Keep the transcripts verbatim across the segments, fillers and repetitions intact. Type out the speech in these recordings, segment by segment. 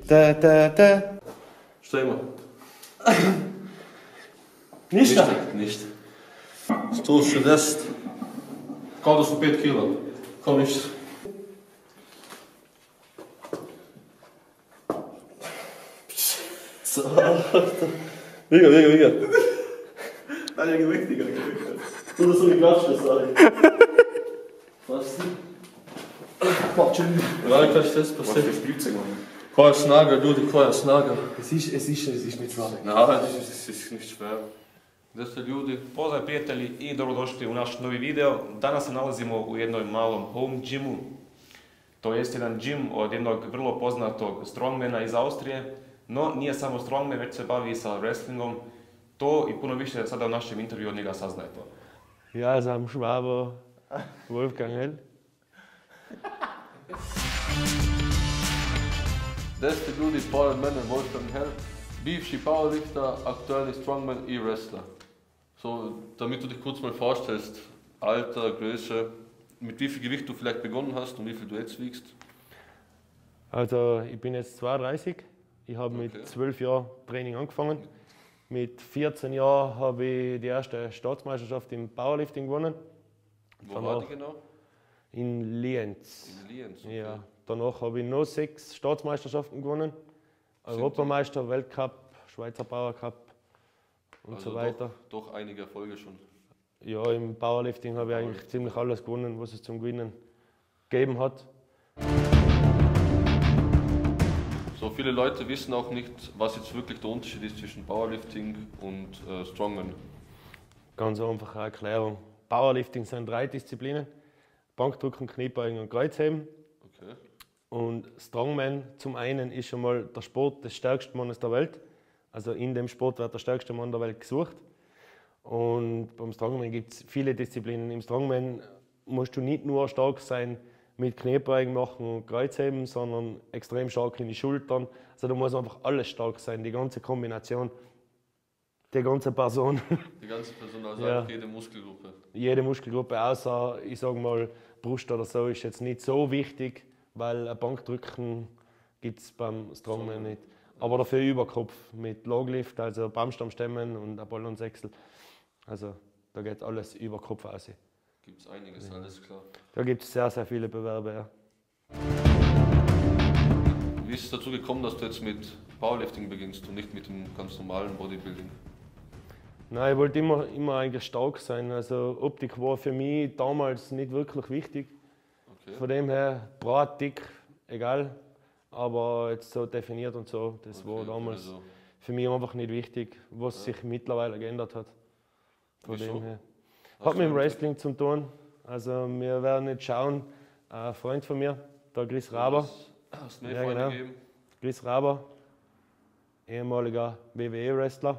Da, da, da. Stell mal. Nicht da? Nicht. Сто шестьдесят. Kao da su pet kila. Kao ništa. Viga, viga, viga. Dalje je mächtiger. Nur so die Glatschke, sorry. Was? Ja, kannst du das passieren? Das Spielzeug machen. Koja snaga, ljudi, koja snaga. Es ist, es ist, es ist nicht schwer. Na, das ist nicht schwer. Gdje ste ljudi? Pozdrav prijatelji i dobrodošli u naš novi video. Danas se nalazimo u jednom malom home gymu. To jest jedan gym od jednog vrlo poznatog strongmana iz Austrije. No, nije samo strongman, već se bavi sa wrestlingom. To i puno više sada u našem intervju od njega saznajete. Ja, sam Schwaber, Wolfgang Hell. Gdje ste ljudi pored mene, Wolfgang Hell, bivši powerlifter, aktuellni strongman i wrestler. So, damit du dich kurz mal vorstellst, Alter, Größe, mit wie viel Gewicht du vielleicht begonnen hast und wie viel du jetzt wiegst? Also, ich bin jetzt zweiunddreißig. Ich habe Okay. mit zwölf Jahren Training angefangen. Mit vierzehn Jahren habe ich die erste Staatsmeisterschaft im Powerlifting gewonnen. Wo Danach- war die genau? In Lienz. In Lienz. Okay. Ja. Danach habe ich noch sechs Staatsmeisterschaften gewonnen. Europameister, Weltcup, Schweizer Power Cup und Also so weiter. Doch, doch einige Erfolge schon. Ja, im Powerlifting habe ich eigentlich ziemlich alles gewonnen, was es zum Gewinnen gegeben hat. So viele Leute wissen auch nicht, was jetzt wirklich der Unterschied ist zwischen Powerlifting und äh, Strongman. Ganz einfache Erklärung. Powerlifting sind drei Disziplinen: Bankdrücken, Kniebeugen und Kreuzheben. Okay. Und Strongman zum einen ist schon mal der Sport des stärksten Mannes der Welt. Also in dem Sport wird der stärkste Mann der Welt gesucht. Und beim Strongman gibt es viele Disziplinen. Im Strongman musst du nicht nur stark sein mit Kniebeugen machen und Kreuzheben, sondern extrem stark in die Schultern. Also da muss einfach alles stark sein, die ganze Kombination, die ganze Person. Die ganze Person, also Ja. einfach jede Muskelgruppe. Jede Muskelgruppe außer, ich sage mal, Brust oder so ist jetzt nicht so wichtig, weil ein Bankdrücken gibt es beim Strongman nicht. Aber dafür Überkopf mit Loglift, also Baumstammstemmen und ein Ballonsechsel. Also da geht alles über Kopf aus. Gibt es einiges, alles klar. Da gibt es sehr, sehr viele Bewerber. Ja. Wie ist es dazu gekommen, dass du jetzt mit Powerlifting beginnst und nicht mit dem ganz normalen Bodybuilding? Nein, ich wollte immer, immer eigentlich stark sein. Also Optik war für mich damals nicht wirklich wichtig. Okay. Von dem her, breit, dick, egal. Aber jetzt so definiert und so, das Okay, war damals also- für mich einfach nicht wichtig, was sich mittlerweile geändert hat. Von Wieso? dem her. Hast Hat du mit dem einen- Wrestling zu tun. Also wir werden jetzt schauen, ein Freund von mir, der Chris Raber. Hast du mir Ja, Freunde genau. gegeben? Chris Raber, ehemaliger W W E-Wrestler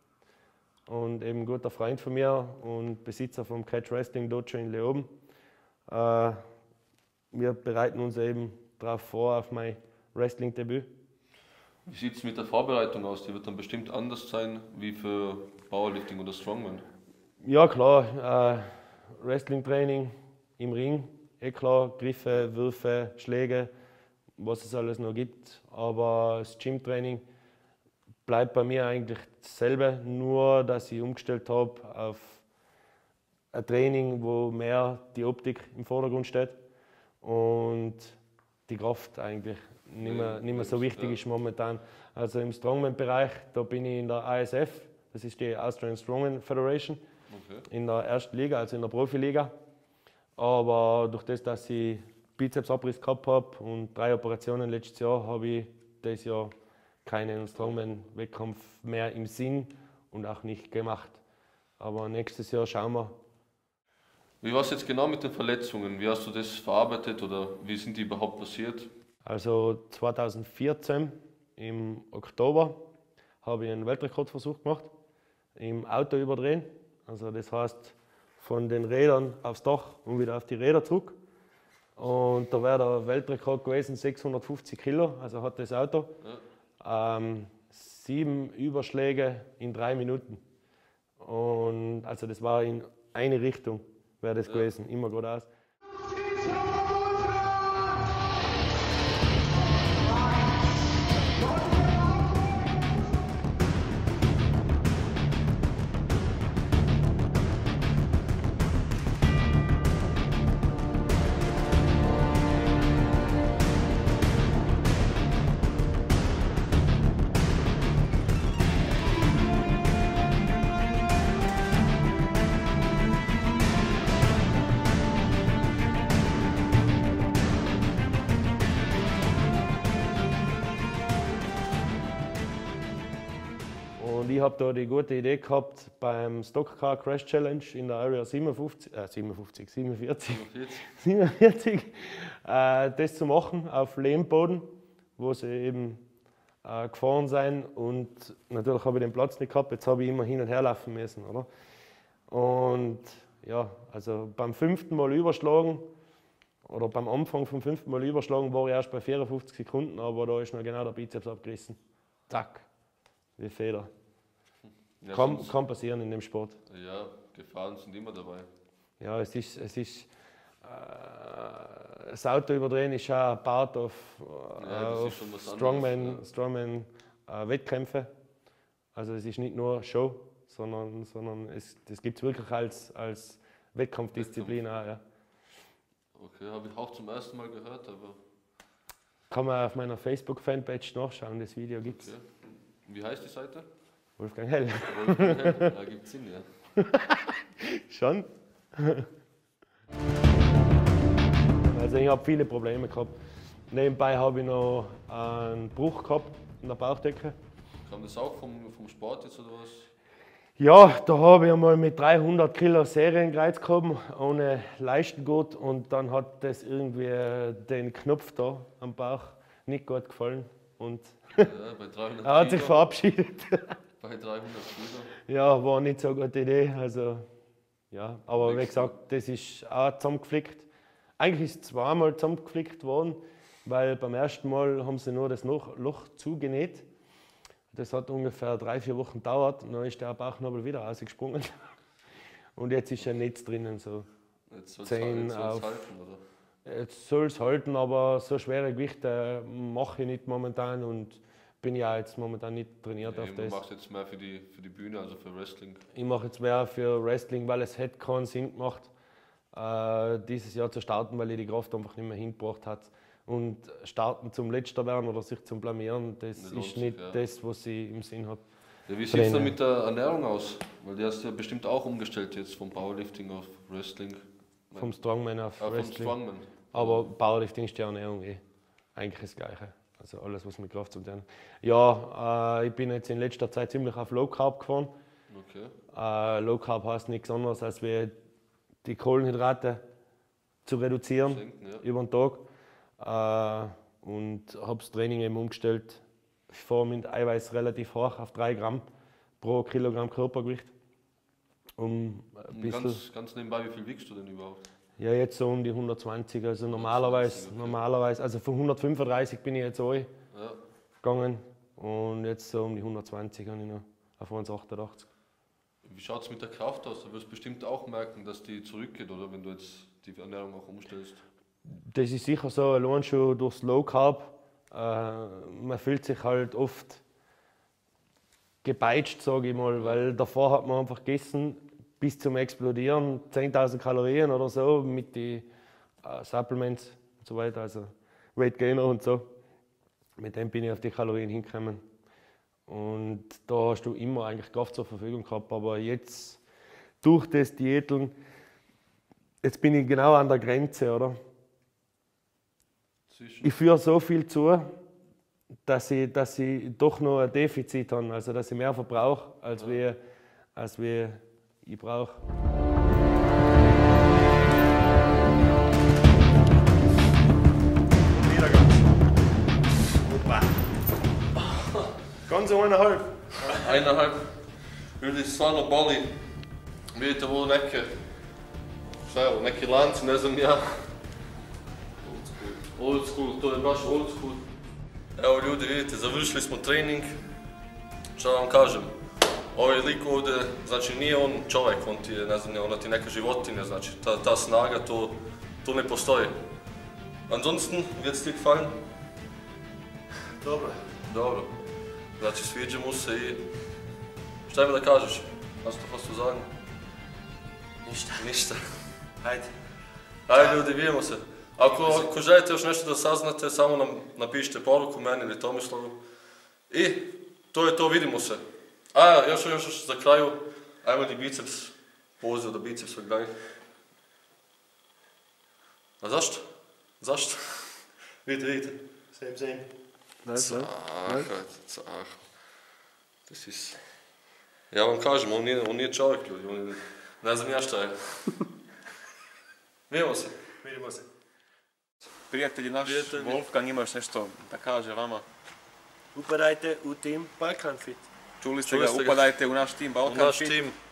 und eben ein guter Freund von mir und Besitzer vom Catch Wrestling Dojo in Leoben. Äh, wir bereiten uns eben darauf vor, auf mein Wrestling-Debüt. Wie sieht es mit der Vorbereitung aus? Die wird dann bestimmt anders sein wie für Powerlifting oder Strongman. Ja klar, äh, Wrestling-Training im Ring, eh klar, Griffe, Würfe, Schläge, was es alles noch gibt. Aber das Gym-Training bleibt bei mir eigentlich dasselbe, nur dass ich umgestellt habe auf ein Training, wo mehr die Optik im Vordergrund steht und die Kraft eigentlich nicht mehr, nicht mehr so wichtig ist momentan. Also im Strongman-Bereich, da bin ich in der A S F, das ist die Austrian Strongman Federation, Okay. in der ersten Liga, also in der Profiliga. Aber durch das, dass ich Bizepsabriss gehabt habe und drei Operationen letztes Jahr, habe ich dieses Jahr keinen Strongman-Wettkampf mehr im Sinn und auch nicht gemacht. Aber nächstes Jahr schauen wir. Wie war es jetzt genau mit den Verletzungen? Wie hast du das verarbeitet oder wie sind die überhaupt passiert? Also zweitausendvierzehn im Oktober habe ich einen Weltrekordversuch gemacht, im Auto überdrehen. Also das heißt von den Rädern aufs Dach und wieder auf die Räder zurück. Und da wäre der Weltrekord gewesen, sechshundertfünfzig Kilo, also hat das Auto. Ja. Ähm, sieben Überschläge in drei Minuten. Und also das war in eine Richtung, wäre das Ja. gewesen, immer geradeaus. Und ich habe da die gute Idee gehabt, beim Stockcar Crash Challenge in der Area siebenundfünfzig, äh siebenundfünfzig, siebenundvierzig, siebenundvierzig äh, das zu machen auf Lehmboden, wo sie eben äh, gefahren sind. Und natürlich habe ich den Platz nicht gehabt, jetzt habe ich immer hin und her laufen müssen. Oder? Und ja, also beim fünften Mal überschlagen, oder beim Anfang vom fünften Mal überschlagen, war ich erst bei vierundfünfzig Sekunden, aber da ist noch genau der Bizeps abgerissen. Zack. Wie Feder. Ja, kann, sonst- kann passieren in dem Sport. Ja, Gefahren sind immer dabei. Ja, es ist, es ist äh, das Auto überdrehen ist auch ein Part of, äh, Ja, das ist auf schon was Strongman, anderes, ja. Strongman äh, Wettkämpfe. Also es ist nicht nur Show, sondern, sondern es, das gibt es wirklich als, als Wettkampfdisziplin auch. Ja. Okay, habe ich auch zum ersten Mal gehört, aber Kann man auf meiner Facebook-Fanpage nachschauen, das Video gibt es. okay. Wie heißt die Seite? Wolfgang Hell. Wolfgang Hell. Da gibt es Sinn, ja. Schon? Also ich habe viele Probleme gehabt. Nebenbei habe ich noch einen Bruch gehabt in der Bauchdecke. Kam das auch vom, vom Sport jetzt oder was? Ja, da habe ich einmal mit dreihundert Kilo Serienkreuz gehabt, ohne Leistengurt, und dann hat das irgendwie den Knopf da am Bauch nicht gut gefallen und Ja, bei dreihundert er hat sich Kilo. verabschiedet. Bei dreihundert Kilo. Ja, war nicht so eine gute Idee. Also, ja, aber wie Nächstes Mal. gesagt, das ist auch zusammengeflickt. Eigentlich ist es zweimal zusammengeflickt worden, weil beim ersten Mal haben sie nur das Loch, Loch zugenäht. Das hat ungefähr drei, vier Wochen gedauert. Dann ist der Bauchnabel wieder rausgesprungen. Und jetzt ist ein Netz drinnen. So. Jetzt soll es zehn jetzt auf- soll's halten, oder? Jetzt soll es halten, aber so schwere Gewichte mache ich nicht momentan und bin ja jetzt momentan nicht trainiert Nee, auf du das. machst jetzt mehr für die, für die Bühne, also für Wrestling. Ich mache jetzt mehr für Wrestling, weil es hätte keinen Sinn gemacht, äh, dieses Jahr zu starten, weil ich die Kraft einfach nicht mehr hingebracht hat. Und starten zum Letzter werden oder sich zum Blamieren, das Das lohnt ist sich, nicht ja. das, was ich im Sinn habe. Ja, wie sieht es Trainer. dann mit der Ernährung aus? Weil die hast du ja bestimmt auch umgestellt jetzt vom Powerlifting auf Wrestling. Vom Strongman auf Ah, vom Wrestling. Strongman. Aber Powerlifting ist die Ernährung eh eigentlich das Gleiche. Also alles, was mit Kraft zu tun hat. Ja, äh, ich bin jetzt in letzter Zeit ziemlich auf Low Carb gefahren. Okay. Äh, Low Carb heißt nichts anderes, als wie die Kohlenhydrate zu reduzieren Senken, ja. über den Tag. Äh, und habe das Training eben umgestellt. Ich fahre mit Eiweiß relativ hoch auf drei Gramm pro Kilogramm Körpergewicht. Um ein Und bisschen, ganz, ganz nebenbei, wie viel wiegst du denn überhaupt? ja, jetzt so um die hundertzwanzig. Also normalerweise, hundertzwanzig, okay. normalerweise also von hundertfünfunddreißig bin ich jetzt angegangen. Ja. Und jetzt so um die hundertzwanzig habe ich noch auf eins Komma achtundachtzig. Wie schaut es mit der Kraft aus? Du wirst bestimmt auch merken, dass die zurückgeht, oder? Wenn du jetzt die Ernährung auch umstellst. Das ist sicher so, allein schon durchs Low Carb. Äh, man fühlt sich halt oft gepeitscht, sage ich mal, weil davor hat man einfach gegessen bis zum Explodieren, zehntausend Kalorien oder so mit den äh, Supplements und so weiter, also Weight Gainer und so. Mit dem bin ich auf die Kalorien hingekommen. Und da hast du immer eigentlich Kraft zur Verfügung gehabt, aber jetzt durch das Diäteln, jetzt bin ich genau an der Grenze, oder? Zwischen. Ich führe so viel zu, dass ich, dass ich doch noch ein Defizit habe, also dass ich mehr verbrauche, als, wie, als wie ich brauche. Ganz eineinhalb. Eineinhalb. Ljudi stvarno boli. Vidite ovo neke, šta je ovo, neki lanci, ne znam ja. Old school, to je baš old school. Evo ljudi, vidite, završili smo trening. Šta vam kažem, ovaj lik ovdje, znači nije on čovjek, on ti je, ne znam, ona ti neka životinja, znači ta, ta snaga, to, to ne postoji. Ansonsten, wird's dir gefallen? Dobro. Dobro. Znači, sviđa mu se i... Šta ima da kažeš? Hast du was zu sagen? Ništa. Ništa. Hajde. Ajde ljudi, vidimo se. Ako, ako želite još nešto da saznate, samo nam napišite poruku meni ili Tomislavu. I to je to, vidimo se. A, još, još, još za kraju, ajmo ti biceps, poziv da bicepsa gledaj. A zašto? Zašto? vidite, vidite. Same, same. Nice, Ach, Alter, ach. Das ist... Ja vam kažem, on nije, on nije čovjek ljudi, on je, ne znam ja šta je. Vidimo se. Vidimo se. Prijatelji naš, Prijatelji. Wolfgang, ima još nešto da kaže vama. Upadajte u tim Balkan Fit. Čuli ste Čuli ga, ste ga. upadajte u naš tim U Balkan naš Fit. tim